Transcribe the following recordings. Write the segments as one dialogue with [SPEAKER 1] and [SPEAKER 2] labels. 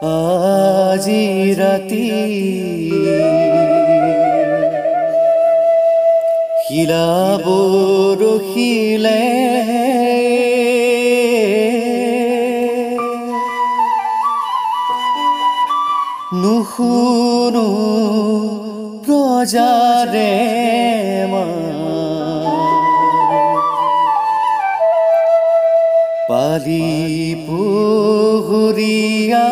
[SPEAKER 1] আজি ৰাতি শিলা বৰষিলে নুশুনো প্ৰজাৰে পালি পুহুৰীয়া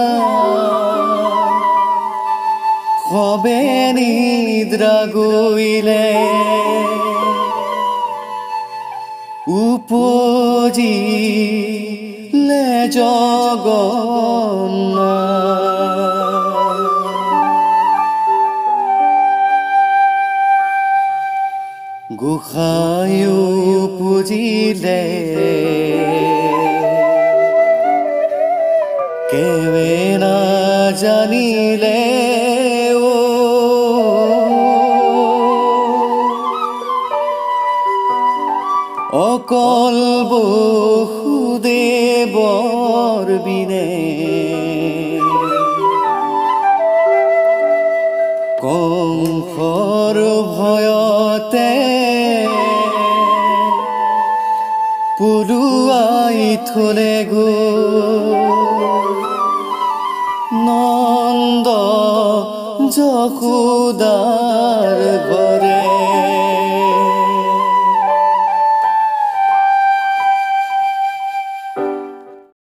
[SPEAKER 1] কবে নিদ্ৰা গৈলে উপজিলে জগন্নাথ গোসাঁই উপজিলে কেৱে নাজানিলে অকল বসুদেৱৰ বিনে কংসৰ ভয়তে পলুৱাই থলে গো নন্দ যশোদা